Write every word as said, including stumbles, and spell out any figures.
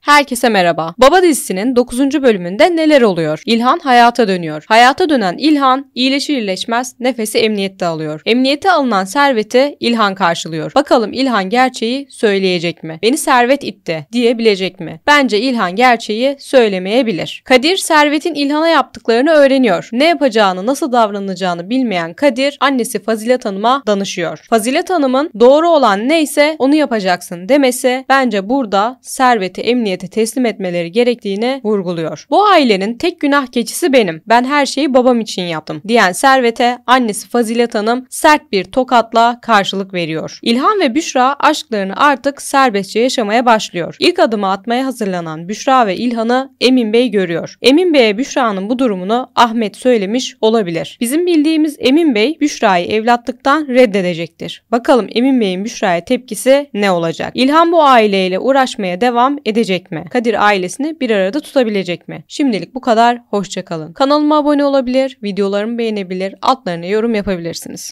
Herkese merhaba. Baba dizisinin dokuzuncu bölümünde neler oluyor? İlhan hayata dönüyor. Hayata dönen İlhan iyileşir iyileşmez nefesi emniyette alıyor. Emniyete alınan Servet'i İlhan karşılıyor. Bakalım İlhan gerçeği söyleyecek mi? Beni Servet itti diyebilecek mi? Bence İlhan gerçeği söylemeyebilir. Kadir Servet'in İlhan'a yaptıklarını öğreniyor. Ne yapacağını, nasıl davranacağını bilmeyen Kadir annesi Fazilet Hanım'a danışıyor. Fazilet Hanım'ın doğru olan neyse onu yapacaksın demesi bence burada Servet'i emniyete teslim etmeleri gerektiğini vurguluyor. Bu ailenin tek günah keçisi benim. Ben her şeyi babam için yaptım diyen Servet'e annesi Fazilet Hanım sert bir tokatla karşılık veriyor. İlhan ve Büşra aşklarını artık serbestçe yaşamaya başlıyor. İlk adımı atmaya hazırlanan Büşra ve İlhan'ı Emin Bey görüyor. Emin Bey'e Büşra'nın bu durumunu Ahmet söylemiş olabilir. Bizim bildiğimiz Emin Bey Büşra'yı evlatlıktan reddedecektir. Bakalım Emin Bey'in Büşra'ya tepkisi ne olacak? İlhan bu aileyle uğraşmaya devam edecek mi? Kadir ailesini bir arada tutabilecek mi? Şimdilik bu kadar. Hoşça kalın. Kanalıma abone olabilir, videolarımı beğenebilir, altlarına yorum yapabilirsiniz.